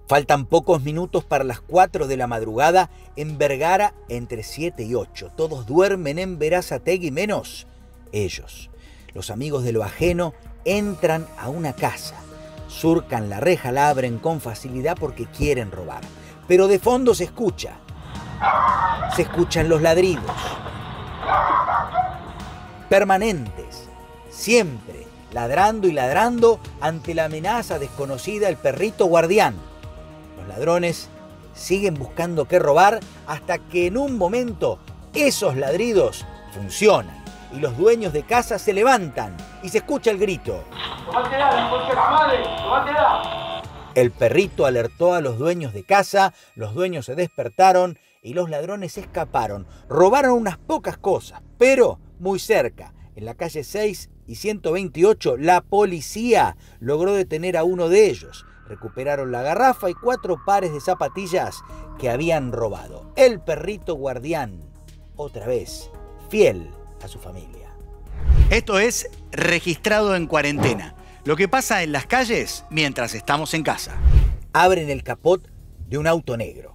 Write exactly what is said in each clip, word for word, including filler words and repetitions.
Faltan pocos minutos para las cuatro de la madrugada en Vergara entre siete y ocho. Todos duermen en Berazategui menos ellos. Los amigos de lo ajeno entran a una casa. Surcan la reja, la abren con facilidad porque quieren robar. Pero de fondo se escucha. Se escuchan los ladridos. Permanentes. Siempre ladrando y ladrando ante la amenaza desconocida del perrito guardián. Los ladrones siguen buscando qué robar hasta que en un momento esos ladridos funcionan y los dueños de casa se levantan y se escucha el grito. El perrito alertó a los dueños de casa, los dueños se despertaron y los ladrones escaparon. Robaron unas pocas cosas, pero muy cerca, en la calle seis y ciento veintiocho, la policía logró detener a uno de ellos. Recuperaron la garrafa y cuatro pares de zapatillas que habían robado. El perrito guardián, otra vez, fiel a su familia. Esto es Registrado en Cuarentena. Lo que pasa en las calles mientras estamos en casa. Abren el capot de un auto negro.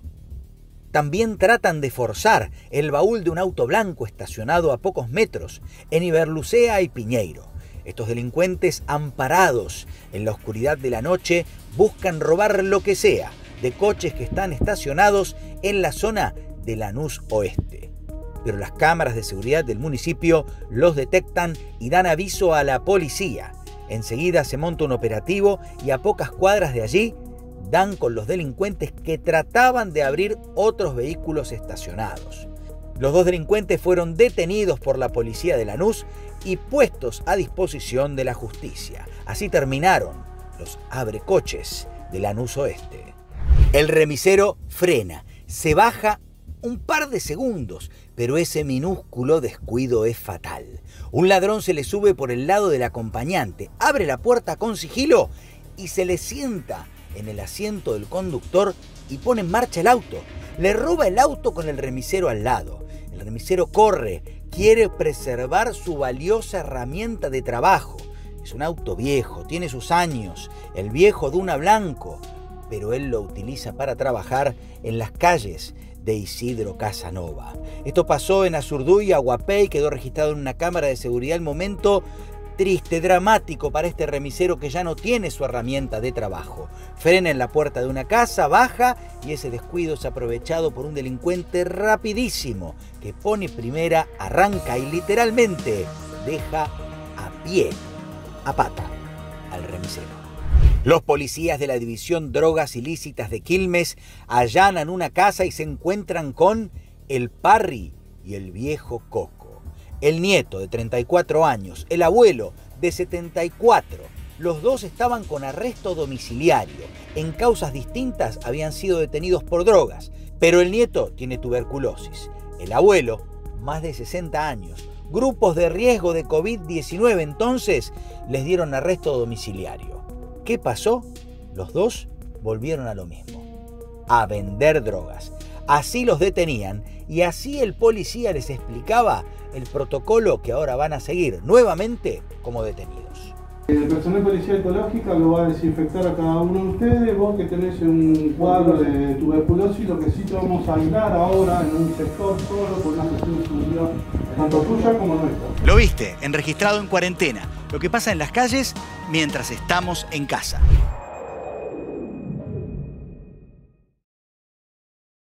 También tratan de forzar el baúl de un auto blanco estacionado a pocos metros en Iberlucea y Piñeiro. Estos delincuentes, amparados en la oscuridad de la noche, buscan robar lo que sea de coches que están estacionados en la zona de Lanús Oeste. Pero las cámaras de seguridad del municipio los detectan y dan aviso a la policía. Enseguida se monta un operativo y a pocas cuadras de allí dan con los delincuentes que trataban de abrir otros vehículos estacionados. Los dos delincuentes fueron detenidos por la policía de Lanús y puestos a disposición de la justicia. Así terminaron los abrecoches de Lanús Oeste. El remisero frena, se baja un par de segundos, pero ese minúsculo descuido es fatal. Un ladrón se le sube por el lado del acompañante, abre la puerta con sigilo y se le sienta en el asiento del conductor y pone en marcha el auto. Le roba el auto con el remisero al lado. El remisero corre, quiere preservar su valiosa herramienta de trabajo. Es un auto viejo, tiene sus años, el viejo Duna blanco, pero él lo utiliza para trabajar en las calles de Isidro Casanova. Esto pasó en Azurduy, Aguapey, quedó registrado en una cámara de seguridad. El momento triste, dramático para este remisero que ya no tiene su herramienta de trabajo. Frena en la puerta de una casa, baja y ese descuido es aprovechado por un delincuente rapidísimo que pone primera, arranca y literalmente deja a pie, a pata, al remisero. Los policías de la División Drogas Ilícitas de Quilmes allanan una casa y se encuentran con el Parry y el viejo Coco. El nieto de treinta y cuatro años, el abuelo de setenta y cuatro. Los dos estaban con arresto domiciliario. En causas distintas habían sido detenidos por drogas, pero el nieto tiene tuberculosis. El abuelo, más de sesenta años. Grupos de riesgo de COVID diecinueve, entonces les dieron arresto domiciliario. ¿Qué pasó? Los dos volvieron a lo mismo, a vender drogas. Así los detenían y así el policía les explicaba el protocolo que ahora van a seguir nuevamente como detenidos. El personal policial ecológica lo va a desinfectar a cada uno de ustedes. Vos que tenés un cuadro de tuberculosis, lo que sí te vamos a aislar ahora en un sector solo por una cuestión de seguridad tanto tuya como nuestra. Lo viste en Registrado en Cuarentena. Lo que pasa en las calles mientras estamos en casa.